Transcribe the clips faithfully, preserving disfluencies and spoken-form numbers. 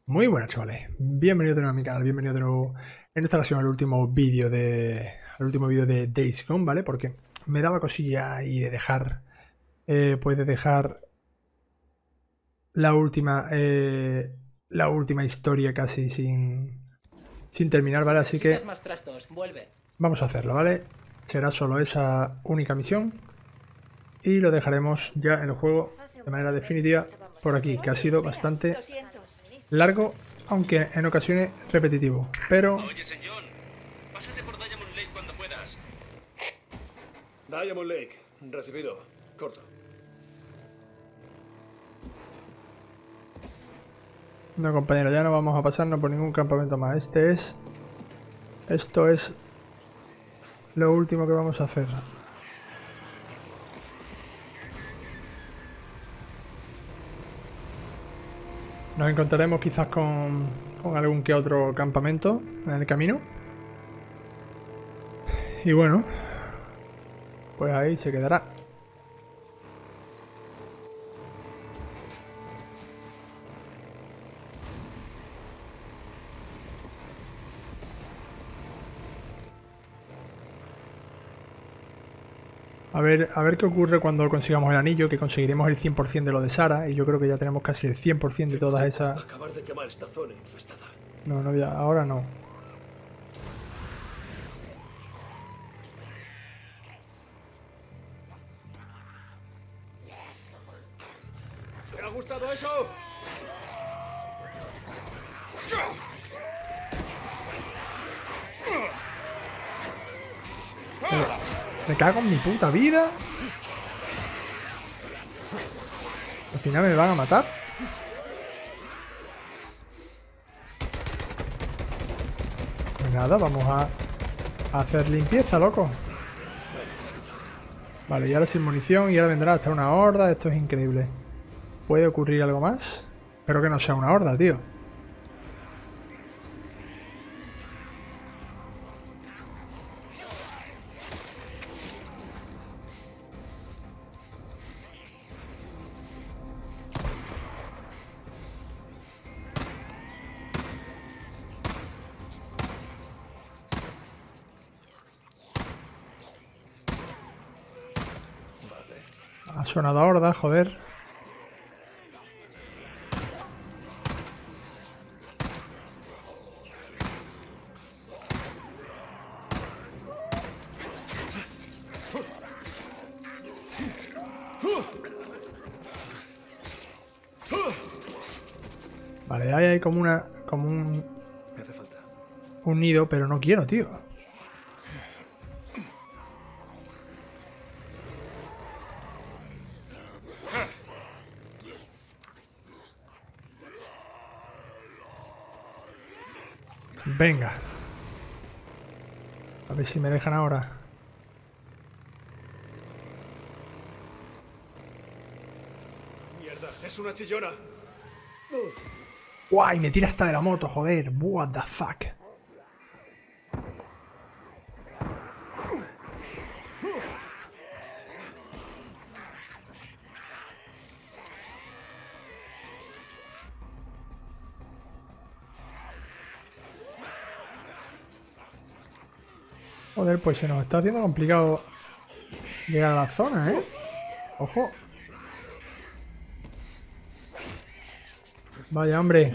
Muy buenas, chavales, bienvenidos de nuevo a mi canal, bienvenidos de nuevo en esta ocasión al último vídeo de al último vídeo de Days Gone, ¿vale? Porque me daba cosilla ahí de dejar eh, pues de dejar la última eh, la última historia casi sin sin terminar, ¿vale? Así que más trastos, vuelve. vamos a hacerlo, ¿vale? Será solo esa única misión y lo dejaremos ya en el juego de manera definitiva por aquí, que ha sido bastante largo, aunque en ocasiones repetitivo, pero... Oye, señor, pásate por Diamond Lake cuando puedas. Diamond Lake, recibido. Corto. No, compañero, ya no vamos a pasarnos por ningún campamento más. Este es... Esto es lo último que vamos a hacer. Nos encontraremos quizás con, con algún que otro campamento en el camino. Y bueno, pues ahí se quedará. A ver, a ver qué ocurre cuando consigamos el anillo, que conseguiremos el cien por cien de lo de Sara, y yo creo que ya tenemos casi el cien por cien de todas esas... Acabar de quemar esta zona infestada. No, no, ya, ahora no. ¿Te ha gustado eso? Pero, me cago en mi puta vida. Al final me van a matar. Pues nada, vamos a, a hacer limpieza, loco. Vale, y ahora sin munición, y ahora vendrá hasta una horda. Esto es increíble. ¿Puede ocurrir algo más? Espero que no sea una horda, tío. Ha sonado horda, joder. Vale, ahí hay como una... como un... Me hace falta. un nido, pero no quiero, tío. Venga. A ver si me dejan ahora. Mierda, es una chillona. ¡Guay! Me tira hasta de la moto, joder. What the fuck. Joder, pues se nos está haciendo complicado llegar a la zona, ¿eh? Ojo. Vaya, hombre.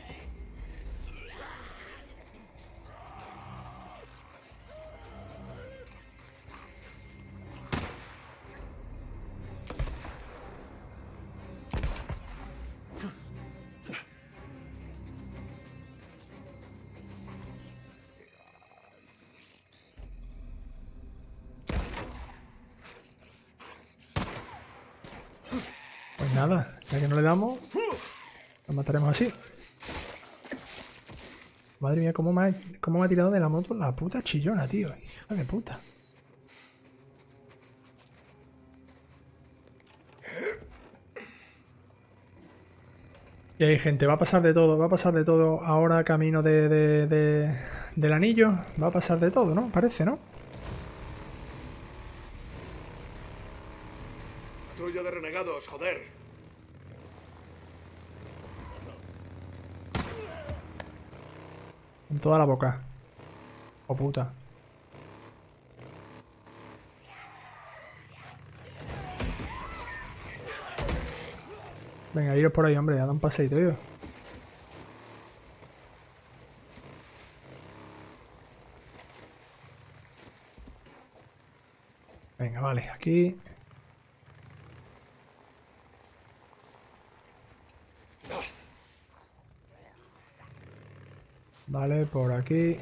Pues nada, ya que no le damos, lo mataremos así. Madre mía, cómo me ha, cómo me ha tirado de la moto la puta chillona, tío. Hija de puta. Y hay gente, va a pasar de todo, va a pasar de todo ahora camino de, de, de, del anillo. Va a pasar de todo, ¿no? Parece, ¿no? Patrulla de renegados, joder. En toda la boca. Oh puta. Venga, iros por ahí, hombre, dad un paseito, tío. Venga, vale, aquí. Vale, por aquí.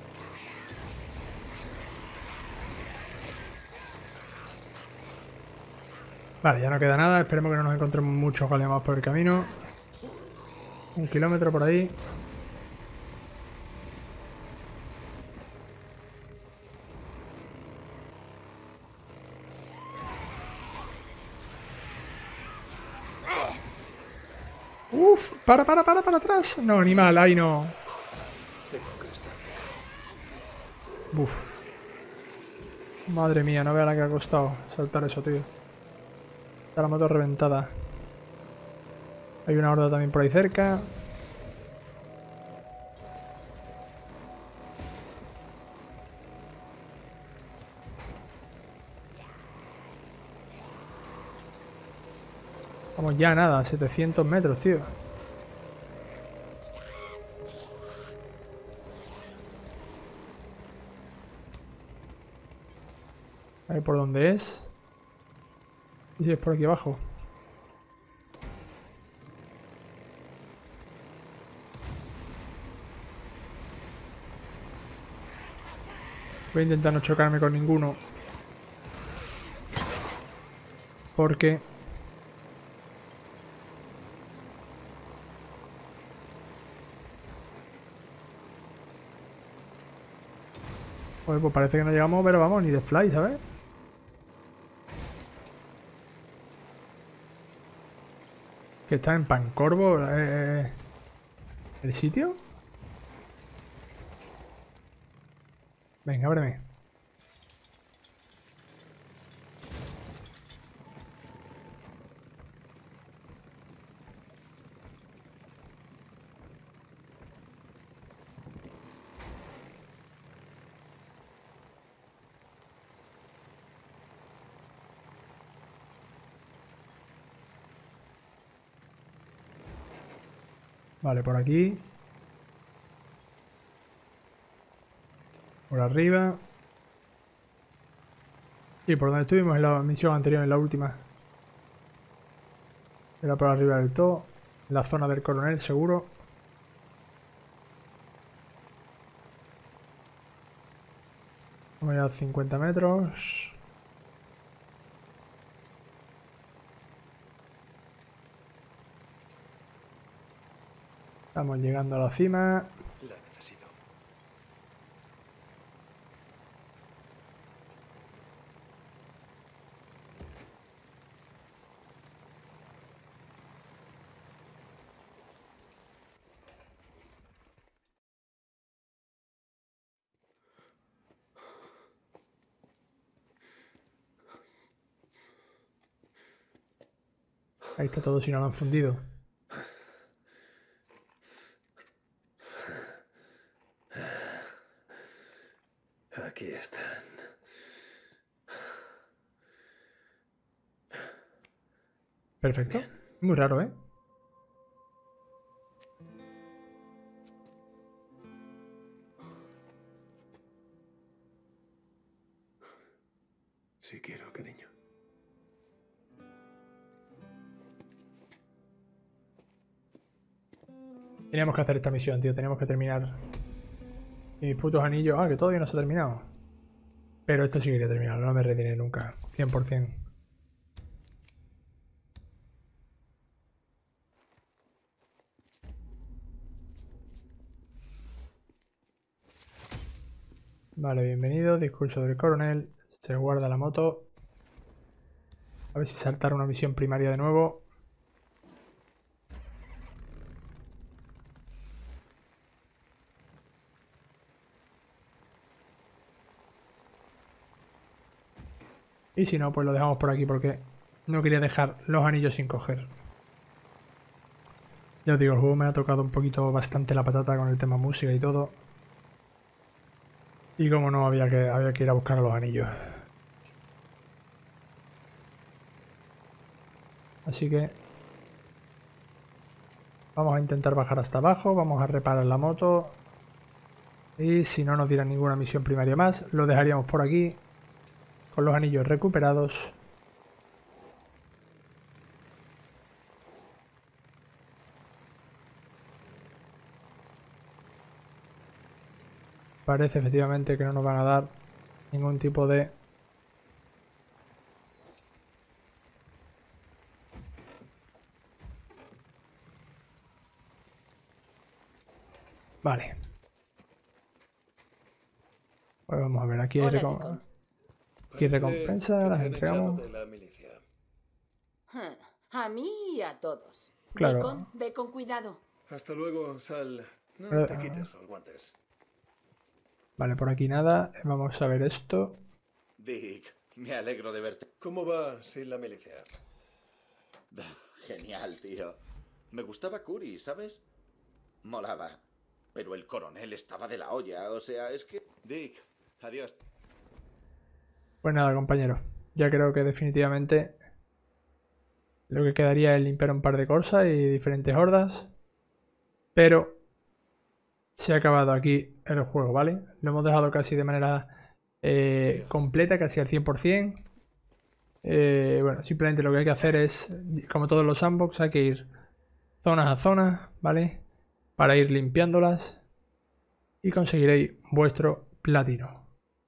Vale, ya no queda nada. Esperemos que no nos encontremos muchos golemas por el camino. Un kilómetro por ahí. Uf, para, para, para, para atrás. No, animal, ahí no. Uf. Madre mía, no vea la que ha costado saltar eso, tío. Está la moto reventada. Hay una horda también por ahí cerca. Vamos ya, nada, setecientos metros, tío. A ver por dónde es. Y si es por aquí abajo. Voy a intentar no chocarme con ninguno. Porque... Joder, pues parece que no llegamos, pero vamos, ni de fly, ¿sabes? Que está en Pancorvo, eh, ¿el sitio? Venga, ábreme. Vale, por aquí. Por arriba. Y por donde estuvimos en la misión anterior, en la última. Era por arriba del todo. En la zona del coronel, seguro. Vamos ya a cincuenta metros. Estamos llegando a la cima. La necesito. Ahí está todo, si no lo han fundido. Aquí están. Perfecto. Muy raro, ¿eh? Sí quiero, cariño. Teníamos que hacer esta misión, tío. Teníamos que terminar. Y mis putos anillos. Ah, que todavía no se ha terminado. Pero esto sí quería terminar. No me retiré nunca. cien por cien. Vale, bienvenido. Discurso del coronel. Se guarda la moto. A ver si saltar una misión primaria de nuevo. Y si no, pues lo dejamos por aquí porque no quería dejar los anillos sin coger. Ya os digo, el juego me ha tocado un poquito bastante la patata con el tema música y todo. Y como no, había que, había que ir a buscar los anillos. Así que vamos a intentar bajar hasta abajo, vamos a reparar la moto. Y si no nos dieran ninguna misión primaria más, lo dejaríamos por aquí con los anillos recuperados. Parece efectivamente que no nos van a dar ningún tipo de... Vale. Pues vamos a ver, aquí hay, Hola, recom- Deacon. aquí hay Parece recompensa, que las te han entregamos. echado de la milicia. Ja, A mí y a todos. Claro. Deacon, ve con cuidado. Hasta luego, Sal. No Pero- te quites los guantes. Vale, por aquí nada. Vamos a ver esto. Dick, me alegro de verte. ¿Cómo va sin la milicia? Genial, tío. Me gustaba Curry, ¿sabes? Molaba. Pero el coronel estaba de la olla, o sea, es que... Dick, adiós. Pues nada, compañero. Ya creo que definitivamente lo que quedaría es limpiar un par de cosas y diferentes hordas. Pero se ha acabado aquí el juego, ¿vale? Lo hemos dejado casi de manera eh, completa, casi al cien por cien. Eh, bueno, simplemente lo que hay que hacer es, como todos los sandbox, hay que ir zonas a zonas, ¿vale? Para ir limpiándolas y conseguiréis vuestro platino.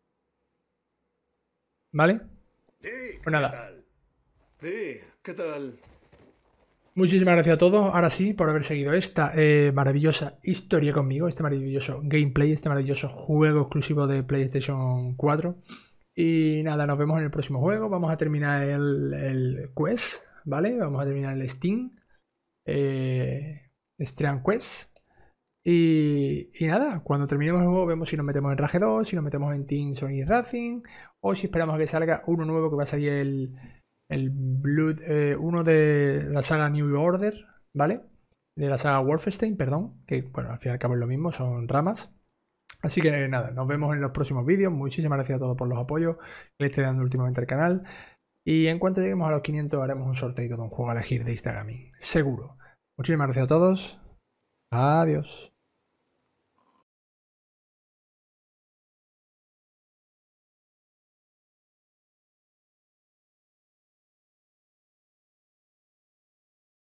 ¿Vale? Dick, Pues nada. ¿qué tal? Dick, ¿qué tal? Muchísimas gracias a todos, ahora sí, por haber seguido esta eh, maravillosa historia conmigo, este maravilloso gameplay, este maravilloso juego exclusivo de PlayStation cuatro. Y nada, nos vemos en el próximo juego. Vamos a terminar el, el quest, ¿vale? Vamos a terminar el Steam. Eh, Stream Quest. Y, y nada, cuando terminemos el juego vemos si nos metemos en Rage dos, si nos metemos en Team Sonic Racing, o si esperamos a que salga uno nuevo, que va a salir el, el Blood, eh, uno de la saga New Order, ¿vale? De la saga Wolfenstein, perdón, que bueno, al fin y al cabo es lo mismo, son ramas. Así que nada, nos vemos en los próximos vídeos. Muchísimas gracias a todos por los apoyos que le estoy dando últimamente al canal. Y en cuanto lleguemos a los quinientos haremos un sorteo de un juego a elegir de Instagram, seguro. Muchísimas gracias a todos. Adiós.